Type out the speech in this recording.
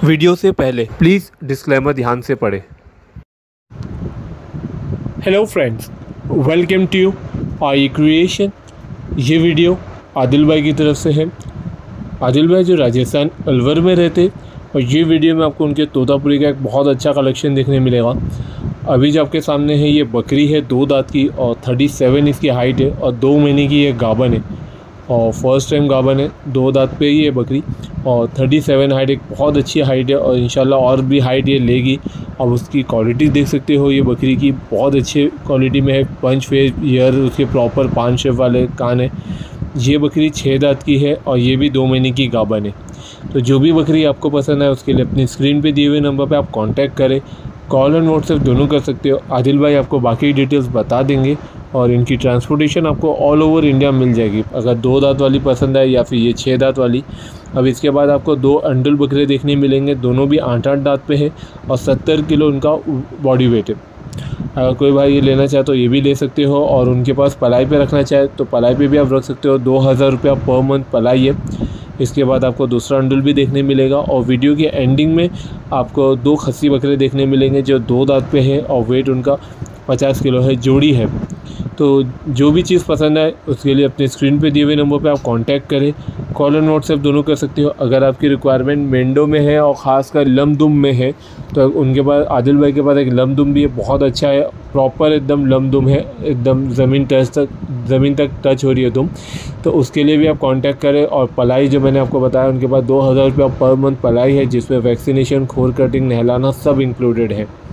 Video से पहले please disclaimer ध्यान से पढ़ें। Hello friends, welcome to I creation. ये वीडियो आदिल भाई की तरफ से है। आदिल भाई जो राजस्थान अलवर में रहते, और ये वीडियो में आपको उनके तोतापुरी का एक बहुत अच्छा कलेक्शन देखने मिलेगा। अभी जो आपके सामने है ये बकरी है 2 दांत की, और 37 इसकी हाइट है, और 2 महीने की ये गाभन है, और फर्स्ट टाइम गाभन है। 2 दांत पे ही है बकरी, और 37 हाइट एक बहुत अच्छी हाइट है, और इंशाल्लाह और भी हाइट ये लेगी। अब उसकी क्वालिटी देख सकते हो, ये बकरी की बहुत अच्छी क्वालिटी में है। पंच फेस ईयर उसके प्रॉपर 5 शेप वाले कान है। ये बकरी 6 दांत की है, और ये भी 2 महीने की गाभन है। तो जो भी बकरी आपको पसंद है उसके लिए अपनी स्क्रीन पे दिए हुए नंबर पे आप कांटेक्ट करें। कॉल एंड व्हाट्सएप दोनों कर सकते हो। आदिल भाई आपको बाकी डिटेल्स बता देंगे, और इनकी ट्रांसपोर्टेशन आपको ऑल ओवर इंडिया मिल जाएगी। अगर 2 दांत वाली पसंद है या फिर ये 6 दांत वाली। अब इसके बाद आपको 2 अंडुल बकरे देखने मिलेंगे, दोनों भी 8-8 दांत पे है, और 70 किलो उनका बॉडी वेट है। अगर कोई भाई ये लेना चाहे तो ये भी ले सकते हो, और उनके पास पलाई पे रखना चाहे तो पलाई पे भी आप रख सकते हो। 2000 रुपया पर मंथ पलाई है। इसके बाद आपको दूसरा अंडुल भी देखने मिलेगा, और वीडियो के एंडिंग में आपको 2 खस्सी बकरे देखने मिलेंगे जो 2 दांत पे है, और वेट उनका 50 किलो है, जोड़ी है। तो जो भी चीज़ पसंद है उसके लिए अपने स्क्रीन पे दिए हुए नंबर पे आप कांटेक्ट करें। कॉल एंड व्हाट्सएप दोनों कर सकते हो। अगर आपकी रिक्वायरमेंट मेंढो में है और ख़ासकर लमदुम में है, तो उनके पास आदिल भाई के पास एक लमदुम भी है, बहुत अच्छा है, प्रॉपर एकदम लमदुम है, एकदम ज़मीन तक टच हो रही है तुम, तो उसके लिए भी आप कांटेक्ट करें। और पलाई जो मैंने आपको बताया, उनके पास 2000 रुपया पर मंथ पलाई है, जिसमें वैक्सीनेशन, खोर कटिंग, नहलाना सब इंक्लूडेड है।